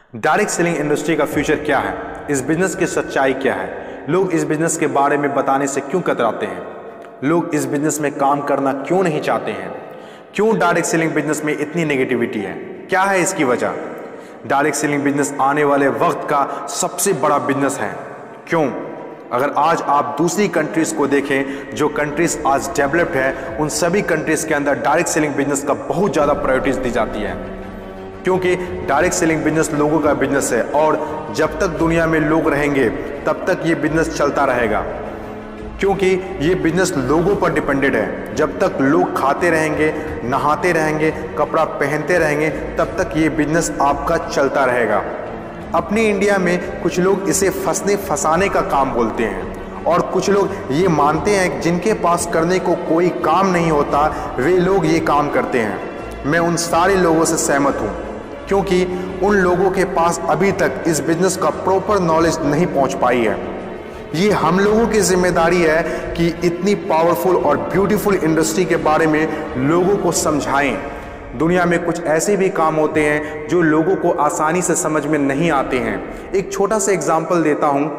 Direct selling industry का future क्या है, इस बिजनेस की सच्चाई क्या है, लोग इस बिजनेस के बारे में बताने से क्यों कतराते हैं, लोग इस बिजनेस में काम करना क्यों नहीं चाहते हैं, क्यों डायरेक्ट सेलिंग बिजनेस में इतनी नेगेटिविटी है, क्या है इसकी वजह। डायरेक्ट सेलिंग बिजनेस आने वाले वक्त का सबसे बड़ा बिजनेस है। क्यों? अगर आज आप दूसरी कंट्रीज को देखें, जो कंट्रीज आज डेवलप्ड है, उन सभी कंट्रीज के अंदर डायरेक्ट सेलिंग बिजनेस का बहुत ज़्यादा प्रायोरिटीज दी जाती है, क्योंकि डायरेक्ट सेलिंग बिजनेस लोगों का बिजनेस है और जब तक दुनिया में लोग रहेंगे तब तक ये बिजनेस चलता रहेगा, क्योंकि ये बिजनेस लोगों पर डिपेंडेड है। जब तक लोग खाते रहेंगे, नहाते रहेंगे, कपड़ा पहनते रहेंगे, तब तक ये बिजनेस आपका चलता रहेगा। अपनी इंडिया में कुछ लोग इसे फंसाने का काम बोलते हैं और कुछ लोग ये मानते हैं कि जिनके पास करने को कोई काम नहीं होता वे लोग ये काम करते हैं। मैं उन सारे लोगों से सहमत हूँ, क्योंकि उन लोगों के पास अभी तक इस बिजनेस का प्रॉपर नॉलेज नहीं पहुँच पाई है। ये हम लोगों की जिम्मेदारी है कि इतनी पावरफुल और ब्यूटीफुल इंडस्ट्री के बारे में लोगों को समझाएं। दुनिया में कुछ ऐसे भी काम होते हैं जो लोगों को आसानी से समझ में नहीं आते हैं। एक छोटा सा एग्जांपल देता हूं।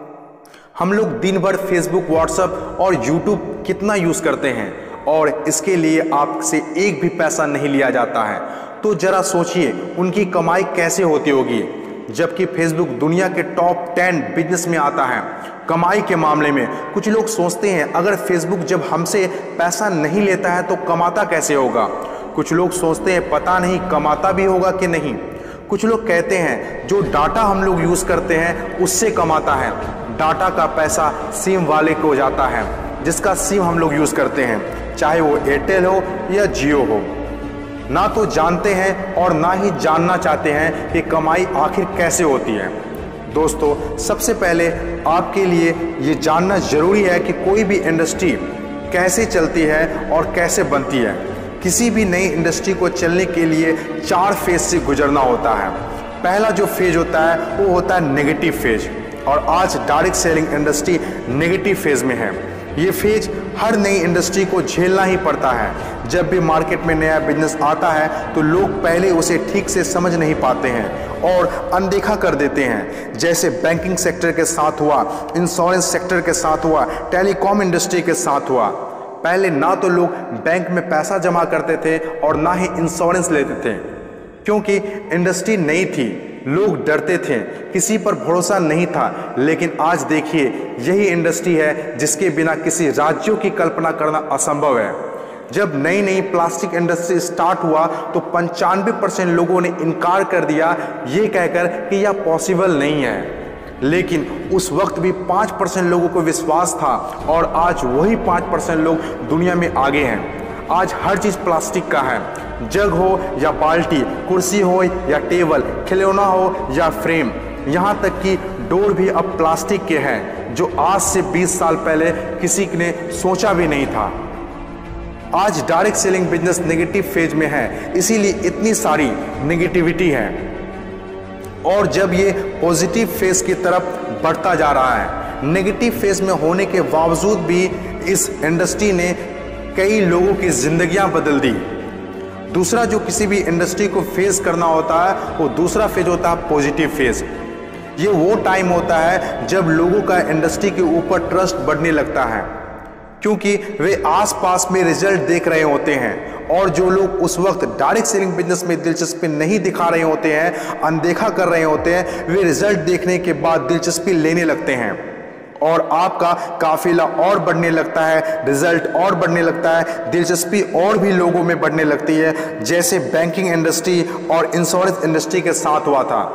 हम लोग दिन भर फेसबुक, व्हाट्सएप और यूट्यूब कितना यूज़ करते हैं और इसके लिए आपसे एक भी पैसा नहीं लिया जाता है। तो जरा सोचिए उनकी कमाई कैसे होती होगी, जबकि फेसबुक दुनिया के टॉप 10 बिजनेस में आता है कमाई के मामले में। कुछ लोग सोचते हैं अगर फेसबुक जब हमसे पैसा नहीं लेता है तो कमाता कैसे होगा। कुछ लोग सोचते हैं पता नहीं कमाता भी होगा कि नहीं। कुछ लोग कहते हैं जो डाटा हम लोग यूज़ करते हैं उससे कमाता है। डाटा का पैसा सिम वाले को जाता है, जिसका सिम हम लोग यूज़ करते हैं, चाहे वो एयरटेल हो या जियो हो। ना तो जानते हैं और ना ही जानना चाहते हैं कि कमाई आखिर कैसे होती है। दोस्तों, सबसे पहले आपके लिए ये जानना ज़रूरी है कि कोई भी इंडस्ट्री कैसे चलती है और कैसे बनती है। किसी भी नई इंडस्ट्री को चलने के लिए 4 फेज से गुजरना होता है। पहला जो फेज होता है वो होता है नेगेटिव फेज, और आज direct selling industry negative phase में है। ये फेज हर नई इंडस्ट्री को झेलना ही पड़ता है। जब भी मार्केट में नया बिजनेस आता है तो लोग पहले उसे ठीक से समझ नहीं पाते हैं और अनदेखा कर देते हैं। जैसे बैंकिंग सेक्टर के साथ हुआ, इंश्योरेंस सेक्टर के साथ हुआ, टेलीकॉम इंडस्ट्री के साथ हुआ। पहले ना तो लोग बैंक में पैसा जमा करते थे और ना ही इंश्योरेंस लेते थे, क्योंकि इंडस्ट्री नई थी, लोग डरते थे, किसी पर भरोसा नहीं था। लेकिन आज देखिए यही इंडस्ट्री है जिसके बिना किसी राज्यों की कल्पना करना असंभव है। जब नई नई प्लास्टिक इंडस्ट्री स्टार्ट हुआ तो 95% लोगों ने इनकार कर दिया, ये कहकर कि यह पॉसिबल नहीं है। लेकिन उस वक्त भी 5% लोगों को विश्वास था और आज वही 5% लोग दुनिया में आगे हैं। आज हर चीज़ प्लास्टिक का है, जग हो या बाल्टी, कुर्सी हो या टेबल, खिलौना हो या फ्रेम, यहाँ तक कि डोर भी अब प्लास्टिक के हैं, जो आज से 20 साल पहले किसी ने सोचा भी नहीं था। आज direct selling business negative phase में है, इसीलिए इतनी सारी नेगेटिविटी है। और जब ये पॉजिटिव फेज की तरफ बढ़ता जा रहा है, नेगेटिव फेज में होने के बावजूद भी इस इंडस्ट्री ने कई लोगों की जिंदगियां बदल दी। दूसरा जो किसी भी इंडस्ट्री को फेस करना होता है वो दूसरा फेज होता है पॉजिटिव फेज। ये वो टाइम होता है जब लोगों का इंडस्ट्री के ऊपर ट्रस्ट बढ़ने लगता है, क्योंकि वे आसपास में रिजल्ट देख रहे होते हैं। और जो लोग उस वक्त डायरेक्ट सेलिंग बिजनेस में दिलचस्पी नहीं दिखा रहे होते हैं, अनदेखा कर रहे होते हैं, वे रिजल्ट देखने के बाद दिलचस्पी लेने लगते हैं और आपका काफिला और बढ़ने लगता है, रिजल्ट और बढ़ने लगता है, दिलचस्पी और भी लोगों में बढ़ने लगती है। जैसे बैंकिंग इंडस्ट्री और इंश्योरेंस इंडस्ट्री के साथ हुआ था।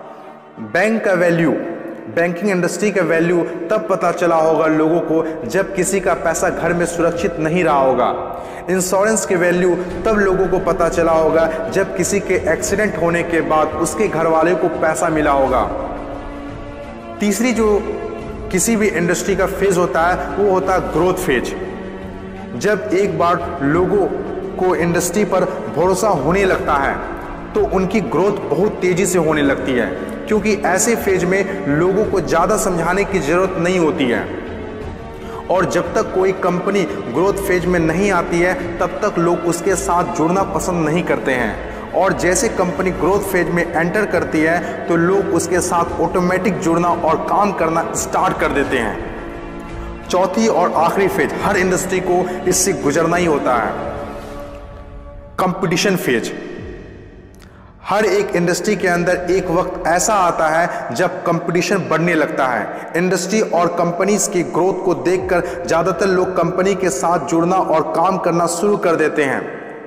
बैंकिंग इंडस्ट्री का वैल्यू तब पता चला होगा लोगों को जब किसी का पैसा घर में सुरक्षित नहीं रहा होगा। इंश्योरेंस के वैल्यू तब लोगों को पता चला होगा जब किसी के एक्सीडेंट होने के बाद उसके घर वाले को पैसा मिला होगा। तीसरी जो किसी भी इंडस्ट्री का फेज होता है वो होता है ग्रोथ फेज। जब एक बार लोगों को इंडस्ट्री पर भरोसा होने लगता है तो उनकी ग्रोथ बहुत तेजी से होने लगती है, क्योंकि ऐसे फेज में लोगों को ज़्यादा समझाने की ज़रूरत नहीं होती है। और जब तक कोई कंपनी ग्रोथ फेज में नहीं आती है तब तक लोग उसके साथ जुड़ना पसंद नहीं करते हैं और जैसे कंपनी ग्रोथ फेज में एंटर करती है तो लोग उसके साथ ऑटोमेटिक जुड़ना और काम करना स्टार्ट कर देते हैं। चौथी और आखिरी फेज, हर इंडस्ट्री को इससे गुजरना ही होता है, कंपटीशन फेज। हर एक इंडस्ट्री के अंदर एक वक्त ऐसा आता है जब कंपटीशन बढ़ने लगता है। इंडस्ट्री और कंपनीज की ग्रोथ को देखकर ज़्यादातर लोग कंपनी के साथ जुड़ना और काम करना शुरू कर देते हैं।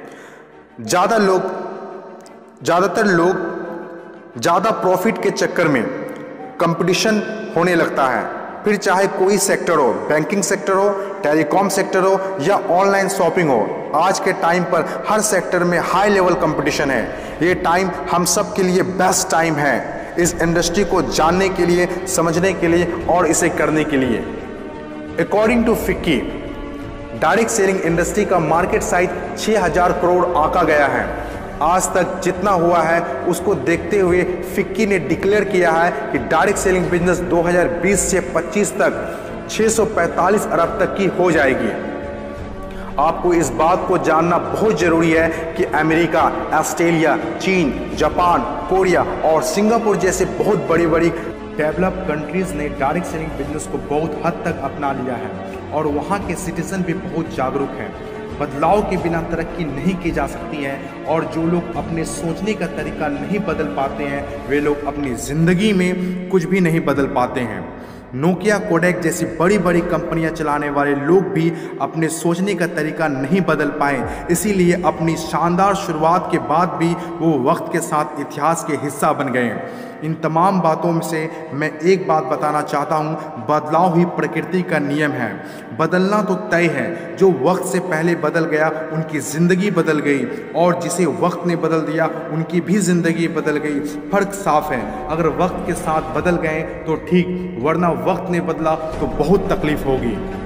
ज़्यादातर लोग ज़्यादा प्रॉफिट के चक्कर में कंपटीशन होने लगता है, फिर चाहे कोई सेक्टर हो, बैंकिंग सेक्टर हो, टेलीकॉम सेक्टर हो या ऑनलाइन शॉपिंग हो। आज के टाइम पर हर सेक्टर में हाई लेवल कंपटीशन है। ये टाइम हम सब के लिए बेस्ट टाइम है इस इंडस्ट्री को जानने के लिए, समझने के लिए और इसे करने के लिए। According to FICCI, direct selling industry का मार्केट साइज 6000 करोड़ आंका गया है। आज तक जितना हुआ है उसको देखते हुए फिक्की ने डिक्लेयर किया है कि डायरेक्ट सेलिंग बिजनेस 2020 से 25 तक 645 अरब तक की हो जाएगी। आपको इस बात को जानना बहुत जरूरी है कि अमेरिका, ऑस्ट्रेलिया, चीन, जापान, कोरिया और सिंगापुर जैसे बहुत बड़ी बड़ी डेवलप कंट्रीज ने डायरेक्ट सेलिंग बिजनेस को बहुत हद तक अपना लिया है और वहाँ के सिटीजन भी बहुत जागरूक हैं। बदलाव के बिना तरक्की नहीं की जा सकती है और जो लोग अपने सोचने का तरीका नहीं बदल पाते हैं वे लोग अपनी ज़िंदगी में कुछ भी नहीं बदल पाते हैं। नोकिया, कोडेक जैसी बड़ी बड़ी कंपनियां चलाने वाले लोग भी अपने सोचने का तरीका नहीं बदल पाए, इसीलिए अपनी शानदार शुरुआत के बाद भी वो वक्त के साथ इतिहास के हिस्सा बन गए। इन तमाम बातों में से मैं एक बात बताना चाहता हूँ, बदलाव ही प्रकृति का नियम है। बदलना तो तय है, जो वक्त से पहले बदल गया उनकी ज़िंदगी बदल गई और जिसे वक्त ने बदल दिया उनकी भी ज़िंदगी बदल गई। फ़र्क साफ है, अगर वक्त के साथ बदल गए तो ठीक, वरना वक्त ने बदला तो बहुत तकलीफ होगी।